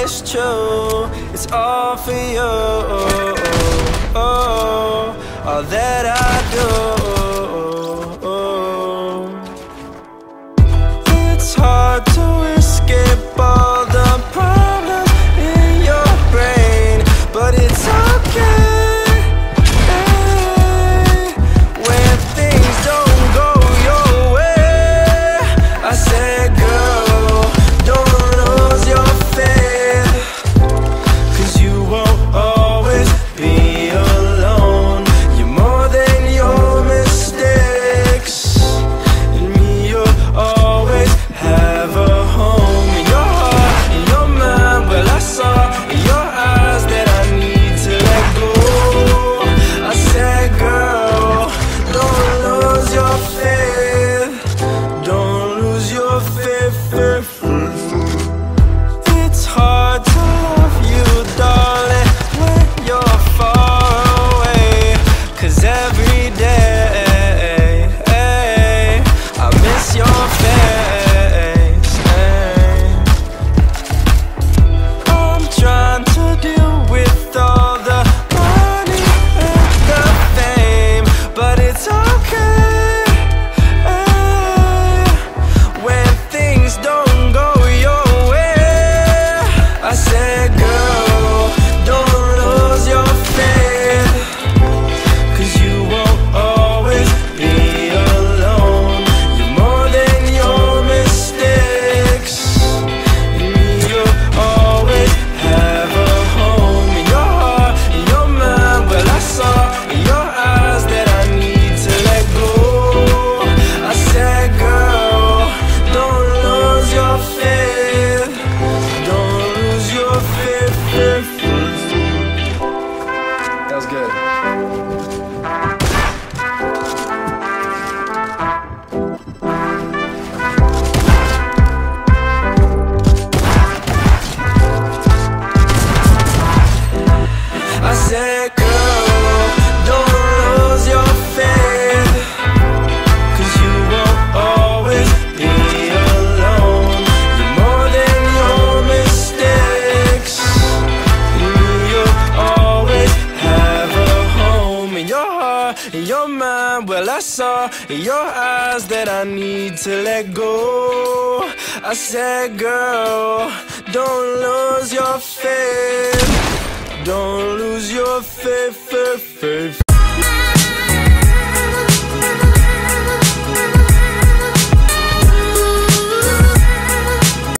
it's true, it's all for you. All that I do. It's hard to escape all the problems in your brain, but it's okay when things don't go your way. I said, girl, don't lose your faith, 'cause you won't always be alone. You're more than your mistakes, and me, you'll always have a home in your heart, in your mind. Well, I saw in your eyes that I need to let go. I said, girl, don't lose your faith, don't lose your faith. It's hard to love you, darling, when you're far away, 'cause every day I miss your face. I'm trying to deal with all the money and the fame, but it's okay when things don't go your way. I said, girl, don't lose your faith, 'cause you won't always be alone. You're more than your mistakes, and you'll always have a home in your heart, in your mind. Well, I saw in your eyes that I need to let go. I said, girl, don't lose your faith, don't lose your faith. That was good. I said, girl, don't lose your faith, 'cause you won't always be alone. You're more than your mistakes, and you'll always have a home in your heart, in your mind. Well, I saw in your eyes that I need to let go. I said, girl, don't lose your faith, don't lose your faith.